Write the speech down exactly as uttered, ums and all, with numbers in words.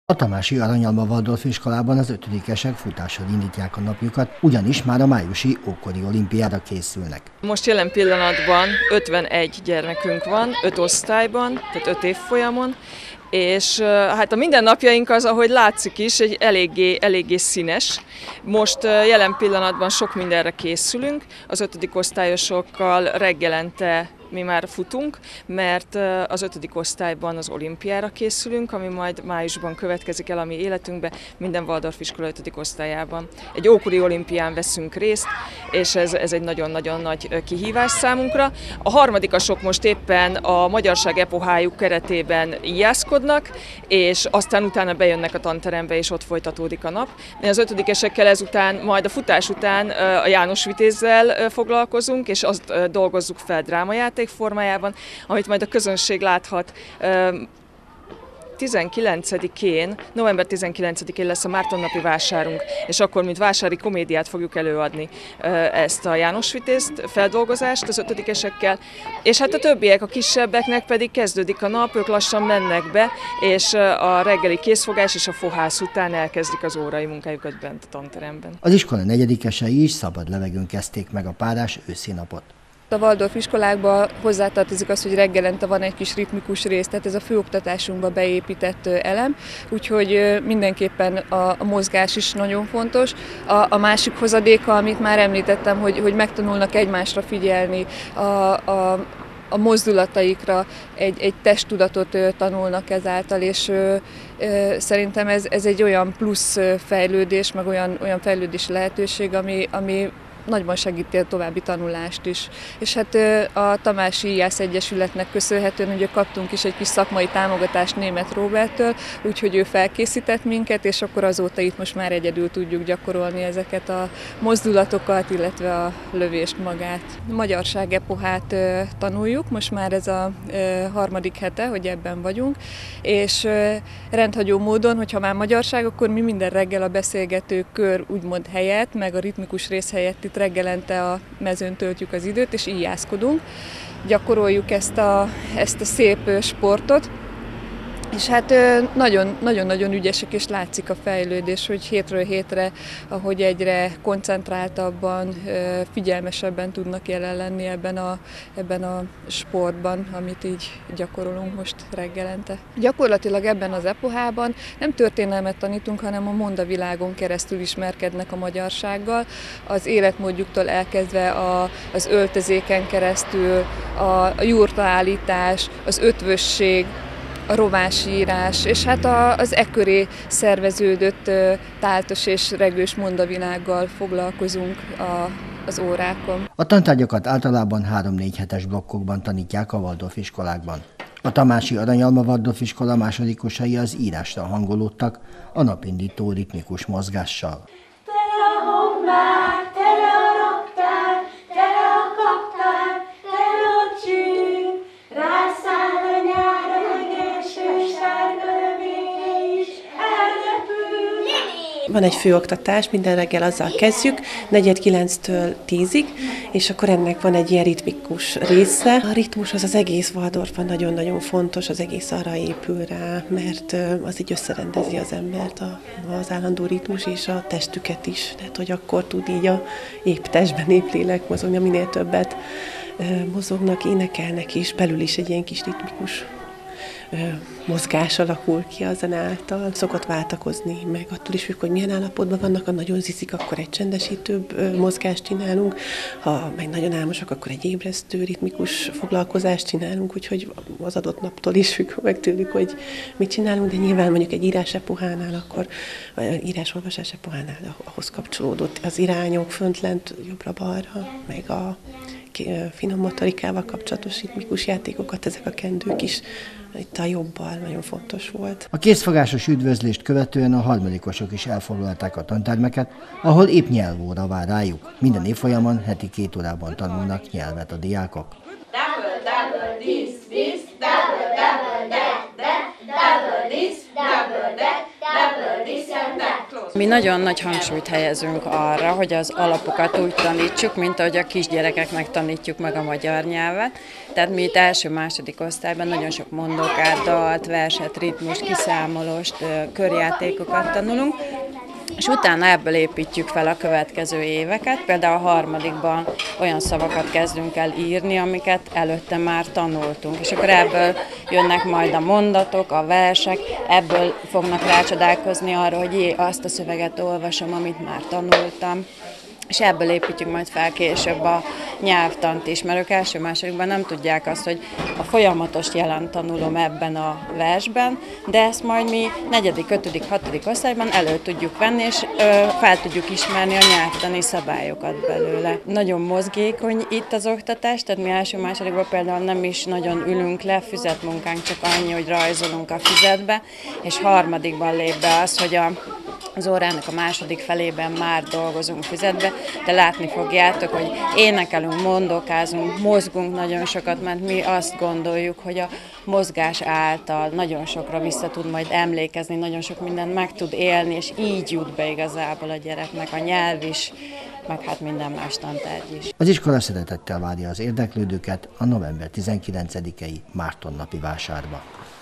A tamási Aranyalma Waldorf iskolában az ötödikesek futással indítják a napjukat, ugyanis már a májusi ókori olimpiára készülnek. Most jelen pillanatban ötvenegy gyermekünk van, öt osztályban, tehát öt évfolyamon, és hát a mindennapjaink az, ahogy látszik is, egy eléggé, eléggé színes. Most jelen pillanatban sok mindenre készülünk, az ötödik osztályosokkal reggelente mi már futunk, mert az ötödik osztályban az olimpiára készülünk, ami majd májusban következik el a mi életünkbe, minden Waldorf iskola ötödik osztályában. Egy ókori olimpián veszünk részt, és ez, ez egy nagyon-nagyon nagy kihívás számunkra. A harmadikasok most éppen a magyarság epohájuk keretében íjászkodnak, és aztán utána bejönnek a tanterembe, és ott folytatódik a nap. Mi az ötödikesekkel ezután, majd a futás után a János Vitézzel foglalkozunk, és azt dolgozzuk fel drámajátékban formájában, amit majd a közönség láthat. tizenkilencedikén, november tizenkilencedikén lesz a Mártonnapi vásárunk, és akkor, mint vásári komédiát fogjuk előadni ezt a János Vitézt feldolgozást az ötödikesekkel, és hát a többiek, a kisebbeknek pedig kezdődik a nap, ők lassan mennek be, és a reggeli készfogás és a fohász után elkezdik az órai munkájukat bent a tanteremben. Az iskola negyedikesei is szabad levegőn kezdték meg a párás őszi napot. A Waldorf iskolákban hozzátartozik az, hogy reggelente van egy kis ritmikus rész, tehát ez a főoktatásunkba beépített elem, úgyhogy mindenképpen a, a mozgás is nagyon fontos. A, a másik hozadéka, amit már említettem, hogy, hogy megtanulnak egymásra figyelni, a, a, a mozdulataikra, egy, egy testtudatot tanulnak ezáltal, és szerintem ez, ez egy olyan plusz fejlődés, meg olyan, olyan fejlődési lehetőség, ami, ami nagyban segíti a további tanulást is. És hát a Tamási Íjász Egyesületnek köszönhetően ugye kaptunk is egy kis szakmai támogatást Németh Róberttől, úgyhogy ő felkészített minket, és akkor azóta itt most már egyedül tudjuk gyakorolni ezeket a mozdulatokat, illetve a lövést magát. A magyarság epohát tanuljuk, most már ez a harmadik hete, hogy ebben vagyunk, és rendhagyó módon, hogyha már magyarság, akkor mi minden reggel a beszélgető kör úgymond helyett, meg a ritmikus rész helyett itt reggelente a mezőn töltjük az időt, és íjászkodunk. Gyakoroljuk ezt a, ezt a szép sportot, és hát nagyon-nagyon ügyesek, és látszik a fejlődés, hogy hétről hétre, ahogy egyre koncentráltabban, figyelmesebben tudnak jelen lenni ebben a, ebben a sportban, amit így gyakorolunk most reggelente. Gyakorlatilag ebben az epohában nem történelmet tanítunk, hanem a mondavilágon keresztül ismerkednek a magyarsággal, az életmódjuktól elkezdve a, az öltözéken keresztül, a, a jurtaállítás, az ötvösség, a rovásírás, és hát az e köré szerveződött táltos és regős mondavilággal foglalkozunk a, az órákon. A tantárgyakat általában három-négy hetes blokkokban tanítják a Waldorf iskolákban. A tamási Aranyalma Waldorf iskola másodikosai az írásra hangolódtak a napindító ritmikus mozgással. Van egy főoktatás, minden reggel azzal kezdjük, negyed kilenctől tízig, és akkor ennek van egy ilyen ritmikus része. A ritmus az az egész Waldorfban nagyon-nagyon fontos, az egész arra épül rá, mert az így összerendezi az embert, az állandó ritmus és a testüket is. Tehát, hogy akkor tud így a épp testben, épp lélek mozogni, minél többet mozognak, énekelnek is, belül is egy ilyen kis ritmikus mozgás alakul ki a zene által. Szokott váltakozni, meg attól is függ, hogy milyen állapotban vannak, ha nagyon ziszik, akkor egy csendesítőbb mozgást csinálunk, ha meg nagyon álmosak, akkor egy ébresztő, ritmikus foglalkozást csinálunk, úgyhogy az adott naptól is függ meg tőlük, hogy mit csinálunk, de nyilván mondjuk egy írás epohánál, akkor írás-olvasás epohánál ahhoz kapcsolódott az irányok fönt-lent, jobbra-balra, meg a finom motorikával kapcsolatos ritmikus játékokat, ezek a kendők is itt a jobbal nagyon fontos volt. A készfogásos üdvözlést követően a harmadikosok is elfoglalták a tantermeket, ahol épp nyelvóra vár rájuk. Minden évfolyamon heti két órában tanulnak nyelvet a diákok. Double, double, this, this, double, double, that, that, double, this, double, that, double, this and that. Mi nagyon nagy hangsúlyt helyezünk arra, hogy az alapokat úgy tanítsuk, mint ahogy a kisgyerekeknek tanítjuk meg a magyar nyelvet. Tehát mi itt első-második osztályban nagyon sok mondókát, dalt, verset, ritmust, kiszámolóst, körjátékokat tanulunk, és utána ebből építjük fel a következő éveket. Például a harmadikban olyan szavakat kezdünk el írni, amiket előtte már tanultunk. És akkor ebből jönnek majd a mondatok, a versek, ebből fognak rácsodálkozni arra, hogy jé, azt a szöveget olvasom, amit már tanultam. És ebből építjük majd fel később a nyelvtant is, mert ők első-másodikban nem tudják azt, hogy a folyamatos jelent tanulom ebben a versben, de ezt majd mi negyedik, ötödik, hatodik osztályban elő tudjuk venni, és ö, fel tudjuk ismerni a nyelvtani szabályokat belőle. Nagyon mozgékony itt az oktatás, tehát mi első-másodikban például nem is nagyon ülünk le, füzetmunkánk csak annyi, hogy rajzolunk a füzetbe, és harmadikban lép be az, hogy a az órának a második felében már dolgozunk füzetbe, de látni fogjátok, hogy énekelünk, mondókázunk, mozgunk nagyon sokat, mert mi azt gondoljuk, hogy a mozgás által nagyon sokra vissza tud majd emlékezni, nagyon sok mindent meg tud élni, és így jut be igazából a gyereknek a nyelv is, meg hát minden más tantárgy is. Az iskola szeretettel várja az érdeklődőket a november tizenkilencedikei Márton napi vásárba.